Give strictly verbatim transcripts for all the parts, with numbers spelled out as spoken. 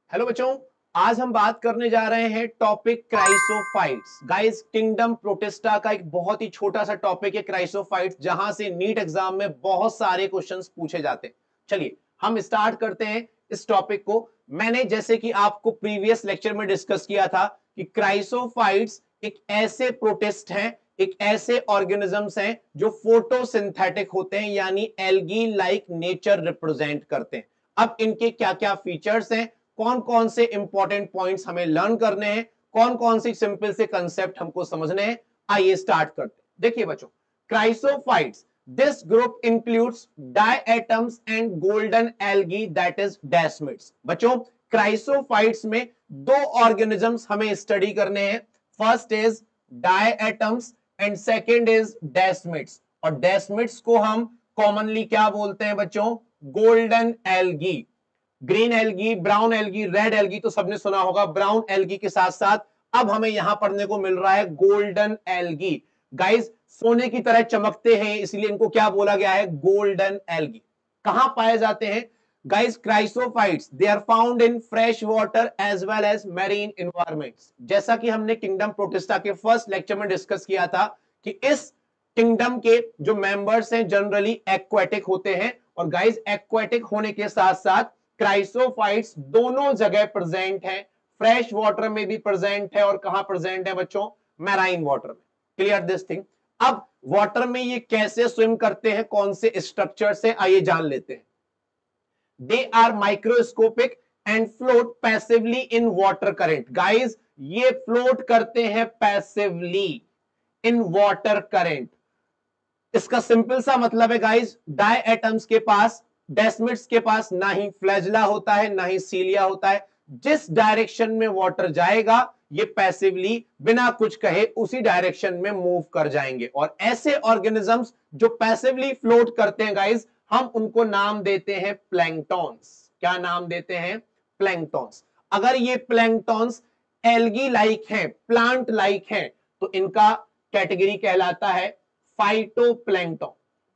Hello बच्चों, आज हम बात करने जा रहे हैं topic chrysophytes. Guys, kingdom protista का एक बहुत ही छोटा सा टॉपिक है क्राइसोफाइट्स, जहां से नीट एग्जाम में बहुत सारे क्वेश्चंस पूछे जाते हैं। चलिए हम स्टार्ट करते हैं इस टॉपिक को। मैंने जैसे कि आपको प्रीवियस लेक्चर में डिस्कस किया था कि क्राइसोफाइट्स एक ऐसे प्रोटिस्ट हैं, एक ऐसे ऑर्गेनिजम्स हैं जो फोटोसिंथेटिक होते हैं, यानी एल्गी लाइक नेचर रिप्रेजेंट करते हैं। अब इनके क्या क्या फीचर्स हैं, कौन कौन से इंपॉर्टेंट पॉइंट्स हमें लर्न करने हैं, कौन कौन सी सिंपल से कंसेप्ट हमको समझने हैं, आइए स्टार्ट करते हैं। देखिए बच्चों, chrysophytes, this group includes diatoms and golden algae that is desmids. बच्चों, क्राइसोफाइट्स में दो ऑर्गेनिजम्स हमें स्टडी करने हैं। First is diatoms and second is desmids. और डेस्मिड्स को हम कॉमनली क्या बोलते हैं बच्चों? Golden algae. Green algae, brown algae, red algae तो सबने सुना होगा। ब्राउन एल्गी के साथ साथ अब हमें यहां पढ़ने को मिल रहा है गोल्डन एल्गी। गाइस, सोने की तरह चमकते हैं, इसलिए इनको क्या बोला गया है? Golden algae. कहां पाए जाते हैं? Guys, chrysophytes they are found in fresh water as well as marine environments. जैसा कि हमने किंगडम प्रोटिस्टा के फर्स्ट लेक्चर में डिस्कस किया था कि इस किंगडम के जो मेंबर्स हैं जनरली एक्वेटिक होते हैं। और गाइस, एक्वेटिक होने के साथ साथ क्राइसोफाइट्स दोनों जगह प्रेजेंट है। फ्रेश वाटर में भी प्रेजेंट है और कहां प्रेजेंट है बच्चों? मैराइन वाटर में। Clear this thing. अब वाटर में ये कैसे स्विम करते हैं, कौन से स्ट्रक्चर से, आइए जान लेते हैं। They are microscopic and float passively in water current. Guys, ये फ्लोट करते हैं पैसिवली इन वाटर करंट। इसका सिंपल सा मतलब है गाइस, डायटम्स के पास, डेस्मिड्स के पास ना ही फ्लैजला होता है ना ही सीलिया होता है। जिस डायरेक्शन में वाटर जाएगा ये पैसिवली बिना कुछ कहे उसी डायरेक्शन में मूव कर जाएंगे। और ऐसे ऑर्गेनिजम्स जो पैसिवली फ्लोट करते हैं गाइस, हम उनको नाम देते हैं प्लैंक्टॉन्स। क्या नाम देते हैं? प्लैंक्टॉन्स। अगर ये प्लैंक्टॉन्स एल्गी लाइक हैं, प्लांट लाइक हैं, तो इनका कैटेगरी कहलाता है फाइटोप्लैंक्टन।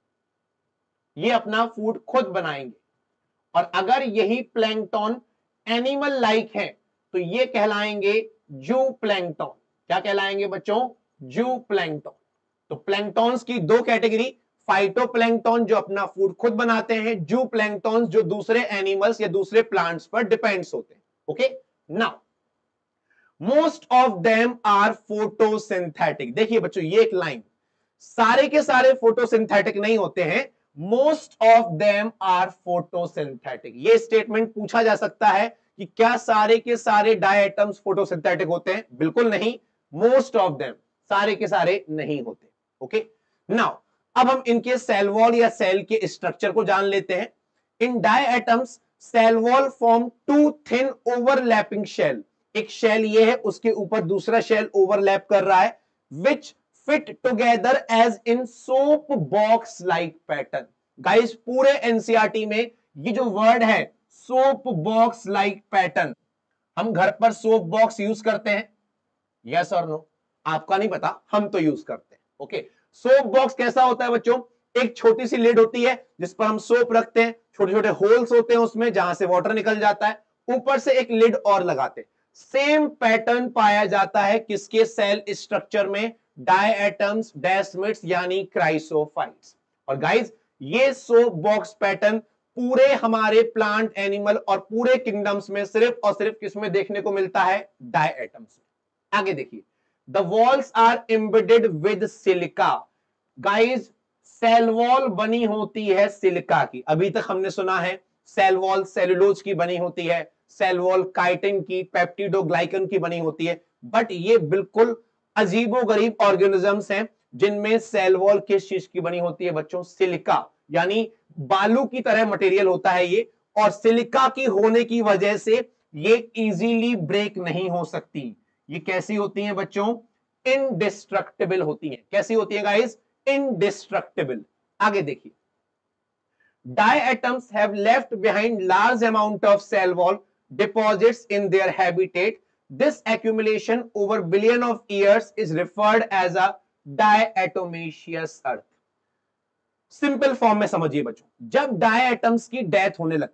ये अपना फूड खुद बनाएंगे। और अगर यही प्लैंक्टन एनिमल लाइक है तो ये कहलाएंगे जू प्लैंक्टन। क्या कहलाएंगे बच्चों? जू प्लैंक्टन। तो प्लैंक्टॉन्स की दो कैटेगरी, फाइटोप्लैंक्टन जो अपना फूड खुद बनाते हैं, जू प्लैंक्टन जो दूसरे एनिमल्स या दूसरे प्लांट्स पर डिपेंड्स होते हैं। Okay, now most of them are photosynthetic. देखिए बच्चों, ये एक लाइन, सारे के सारे फोटोसिंथेटिक नहीं होते हैं, most of them are photosynthetic. ये स्टेटमेंट पूछा जा सकता है कि क्या सारे के सारे डायटम्स फोटोसिंथेटिक होते हैं? बिल्कुल नहीं, मोस्ट ऑफ देम, सारे के सारे नहीं होते। ओके, नाउ अब हम इनके सेल वॉल या सेल के स्ट्रक्चर को जान लेते हैं। In diatoms cell wall form two thin overlapping shell. एक शेल ये है, उसके ऊपर दूसरा शेल ओवरलैप कर रहा है, which fit together as in soap box like pattern. Guys, पूरे एनसीईआरटी में ये जो वर्ड है सोप बॉक्स लाइक पैटर्न, हम घर पर सोप बॉक्स यूज करते हैं, यस और नो? आपका नहीं पता, हम तो यूज करते हैं। ओके, सोप बॉक्स कैसा होता है बच्चों? एक छोटी सी लिड होती है जिस पर हम सोप रखते हैं, छोटे छोटे होल्स होते हैं उसमें जहां से वाटर निकल जाता है, ऊपर से एक लिड और लगाते हैं। सेम पैटर्न पाया जाता है किसके सेल स्ट्रक्चर में? डायटम्स, डेस्मिड्स यानी क्राइसोफाइट्स। और गाइस, ये सोप बॉक्स पैटर्न पूरे हमारे प्लांट, एनिमल और पूरे किंगडम्स में सिर्फ और सिर्फ किसमें देखने को मिलता है? डायटम्स में। आगे देखिए, the walls are embedded with silica. Guys, cell wall बनी होती है सिलिका की। अभी तक हमने सुना है सेल वॉल सेलुलोज की बनी होती है, सेल वॉल काइटिन की, पेप्टिडोग्लाइकन की बनी होती है। बट ये बिल्कुल अजीबोगरीब ऑर्गेनिजम्स हैं जिनमें सेल वॉल किस चीज की बनी होती है बच्चों? सिलिका, यानी बालू की तरह मटेरियल होता है ये। और सिलिका की होने की वजह से ये इजीली ब्रेक नहीं हो सकती। ये कैसी होती हैं बच्चों? इनडिस्ट्रक्टिबल होती हैं। कैसी होती है गाइस? इनडिस्ट्रक्टिबल। आगे देखिए, diatoms have left behind large amount of cell wall deposits in their habitat. This accumulation over billion of years is referred as a diatomaceous earth. Simple form में समझिए बच्चों, जब डायटम्स की डेथ होने लगती है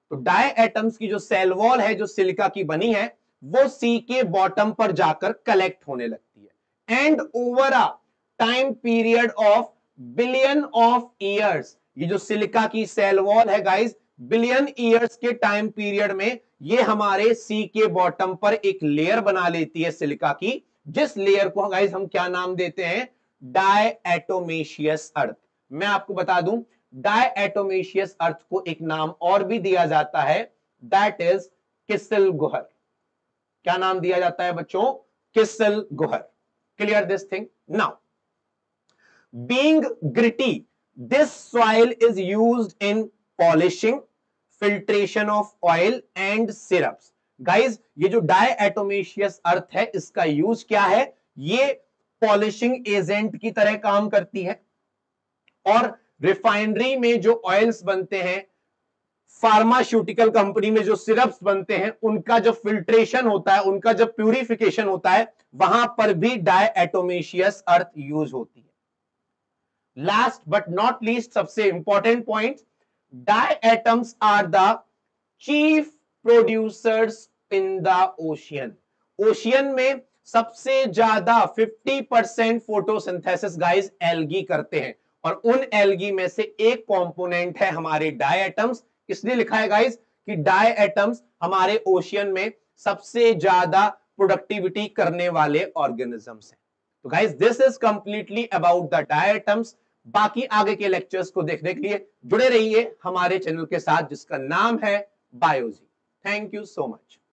तो डाई एटम्स की जो सेल वॉल है जो सिलिका की बनी है वो सी के बॉटम पर जाकर कलेक्ट होने लगती है and over a time period of billion of years, ये जो सिलिका की सेल वॉल है गाइस, बिलियन ईयर्स के टाइम पीरियड में ये हमारे सी के बॉटम पर एक लेयर बना लेती है सिलिका की, जिस लेयर को गाइस हम क्या नाम देते हैं, डायएटोमेशियस अर्थ। मैं आपको बता दूं डायएटोमेशियस अर्थ को एक नाम और भी दिया जाता है, दैट इज किसल गुहर। क्या नाम दिया जाता है बच्चों, kieselguhr. Clear this thing now. Being gritty, this soil is used in polishing, filtration of oil and syrups. Guys, ये जो डायएटोमेशियस अर्थ है इसका यूज क्या है, ये पॉलिशिंग एजेंट की तरह काम करती है और रिफाइनरी में जो ऑयल्स बनते हैं, फार्मास्यूटिकल कंपनी में जो सिरप्स बनते हैं, उनका जब फिल्ट्रेशन होता है, उनका जब प्यूरिफिकेशन होता है, वहां पर भी डायएटोमेशियस अर्थ यूज होती है। लास्ट बट नॉट लीस्ट, सबसे important point, diatoms are the chief producers in the ocean. Ocean में सबसे ज्यादा fifty percent photosynthesis guys algae करते हैं और उन एल्गी में से एक कंपोनेंट है हमारे डायएटम्स। इसलिए लिखा है गाइस कि डायएटम्स हमारे ओशियन में सबसे ज्यादा प्रोडक्टिविटी करने वाले ऑर्गेनिजम्स हैं। तो guys this is completely about the diatoms. बाकी आगे के लेक्चर्स को देखने के लिए जुड़े रहिए हमारे चैनल के साथ जिसका नाम है बायोजी। Thank you so much.